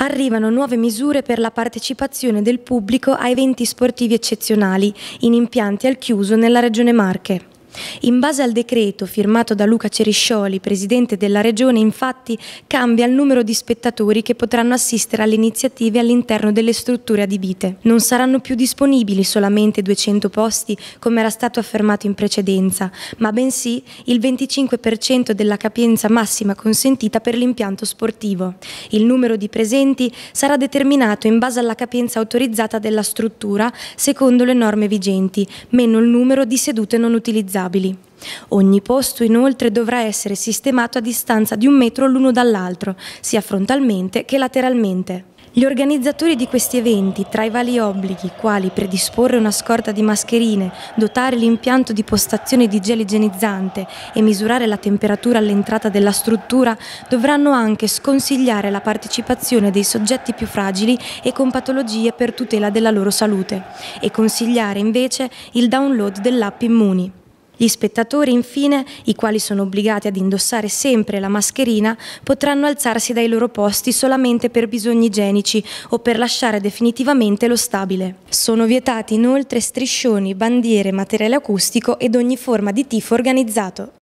Arrivano nuove misure per la partecipazione del pubblico a eventi sportivi eccezionali in impianti al chiuso nella Regione Marche. In base al decreto firmato da Luca Ceriscioli, presidente della Regione, infatti cambia il numero di spettatori che potranno assistere alle iniziative all'interno delle strutture adibite. Non saranno più disponibili solamente 200 posti come era stato affermato in precedenza, ma bensì il 25% della capienza massima consentita per l'impianto sportivo. Il numero di presenti sarà determinato in base alla capienza autorizzata della struttura secondo le norme vigenti, meno il numero di sedute non utilizzabili. Ogni posto inoltre dovrà essere sistemato a distanza di 1 metro l'uno dall'altro, sia frontalmente che lateralmente. Gli organizzatori di questi eventi, tra i vari obblighi, quali predisporre una scorta di mascherine, dotare l'impianto di postazione di gel igienizzante e misurare la temperatura all'entrata della struttura, dovranno anche sconsigliare la partecipazione dei soggetti più fragili e con patologie per tutela della loro salute e consigliare invece il download dell'app Immuni. Gli spettatori, infine, i quali sono obbligati ad indossare sempre la mascherina, potranno alzarsi dai loro posti solamente per bisogni igienici o per lasciare definitivamente lo stabile. Sono vietati inoltre striscioni, bandiere, materiale acustico ed ogni forma di tifo organizzato.